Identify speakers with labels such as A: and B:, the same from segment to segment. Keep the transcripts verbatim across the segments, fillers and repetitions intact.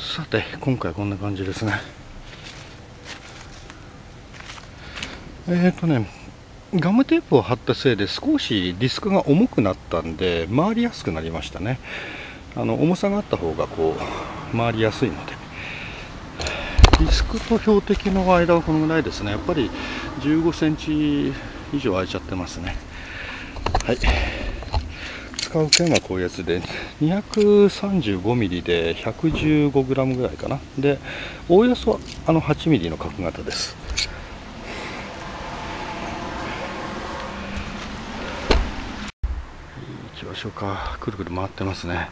A: さて今回こんな感じですね。えっとねガムテープを貼ったせいで少しディスクが重くなったんで回りやすくなりましたね。あの重さがあった方がこう回りやすいので、ディスクと標的の間はこのぐらいですね。やっぱりじゅうごセンチ以上空いちゃってますね。はい、使う剣はこういうやつで にひゃくさんじゅうごミリ で ひゃくじゅうごグラム ぐらいかな。でおおよそあのはちミリの角型です。行きましょうか。くるくる回ってますね。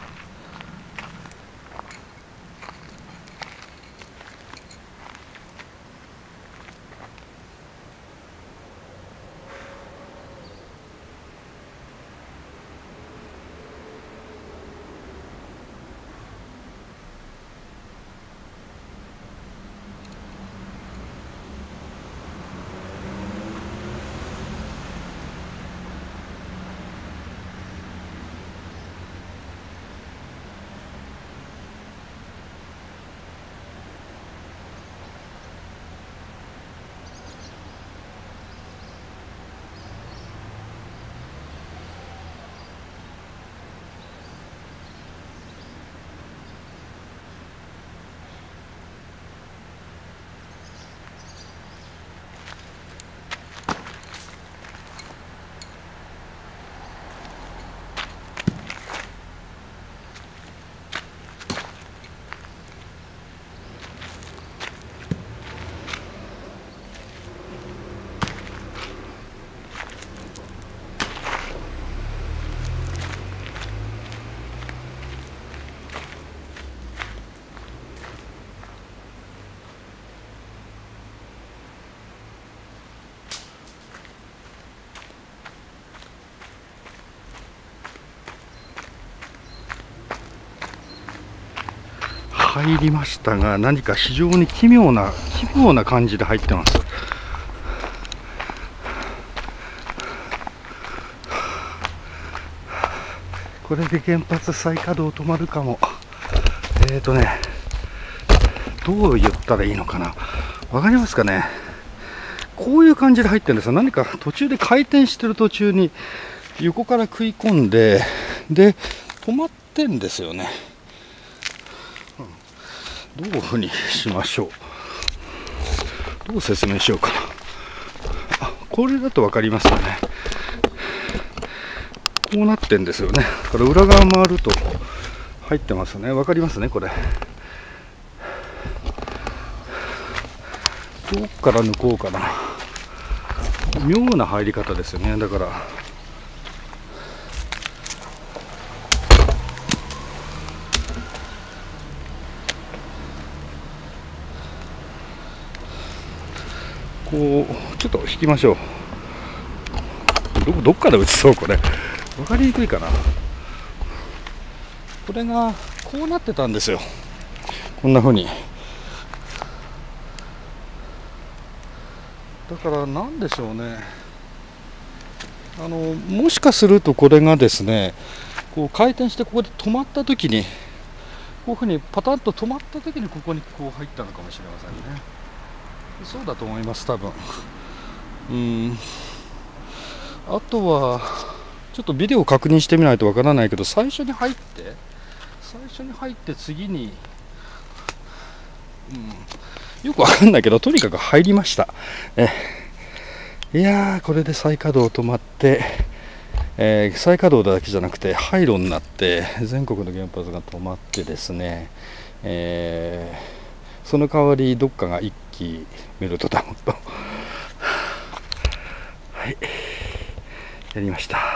A: 入りましたが、何か非常に奇妙な奇妙な感じで入ってます。これで原発再稼働止まるかも。えーとねどう言ったらいいのかな、わかりますかね。こういう感じで入ってるんですよ。何か途中で回転してる途中に横から食い込んで、で止まってんですよね。どういうふうにしましょう。どう説明しようかな。あ、これだと分かりますかね。こうなってんですよね。だから裏側回ると入ってますね。分かりますねこれ。どっから抜こうかな。妙な入り方ですよね。だからこうちょっと引きましょう。どどっから打ちそう、これ分かりにくいかな。これがこうなってたんですよ。こんな風に。だからなんでしょうね。あのもしかするとこれがですね、こう回転してここで止まった時に、こういうふうにパタッと止まった時にここにこう入ったのかもしれませんね。そうだと思います多分。うん。あとはちょっとビデオを確認してみないとわからないけど、最初に入って最初に入って次に、うん、よくわかんないけどとにかく入りました。えいやー、これで再稼働止まって、えー、再稼働だけじゃなくて廃炉になって全国の原発が止まってですね、えー、その代わりどっかがいっきメルトダウンとはいやりました。